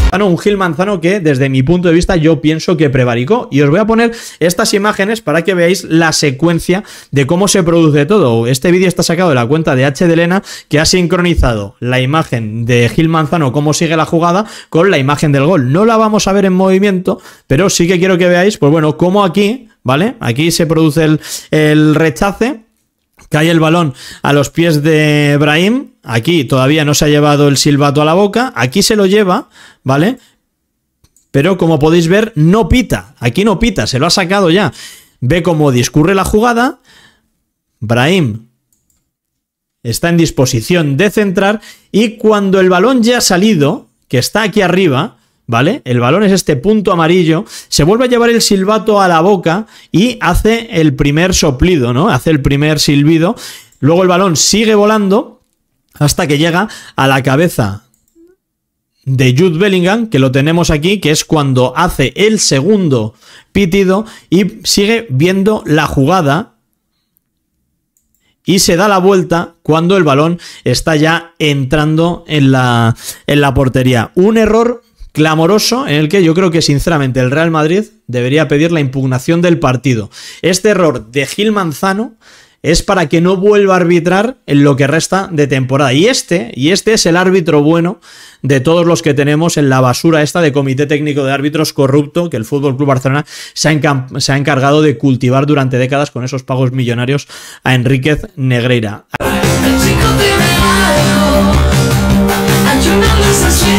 Un Gil Manzano que desde mi punto de vista yo pienso que prevaricó, y os voy a poner estas imágenes para que veáis la secuencia de cómo se produce todo. Este vídeo está sacado de la cuenta de H. de Elena, que ha sincronizado la imagen de Gil Manzano, cómo sigue la jugada, con la imagen del gol. No la vamos a ver en movimiento, pero sí que quiero que veáis, pues bueno, cómo aquí, ¿vale? Aquí se produce el rechace. Cae el balón a los pies de Brahim. Aquí todavía no se ha llevado el silbato a la boca. Aquí se lo lleva, ¿vale? Pero como podéis ver, no pita. Aquí no pita, se lo ha sacado ya. Ve cómo discurre la jugada. Brahim está en disposición de centrar. Y cuando el balón ya ha salido, que está aquí arriba, ¿vale? El balón es este punto amarillo, se vuelve a llevar el silbato a la boca y hace el primer soplido, ¿no? Hace el primer silbido. Luego el balón sigue volando hasta que llega a la cabeza de Jude Bellingham, que lo tenemos aquí, que es cuando hace el segundo pitido y sigue viendo la jugada y se da la vuelta cuando el balón está ya entrando en la portería. Un error clamoroso en el que yo creo que sinceramente el Real Madrid debería pedir la impugnación del partido. Este error de Gil Manzano es para que no vuelva a arbitrar en lo que resta de temporada. Y este es el árbitro bueno de todos los que tenemos en la basura esta de comité técnico de árbitros corrupto que el FC Barcelona se ha encargado de cultivar durante décadas con esos pagos millonarios a Enríquez Negreira.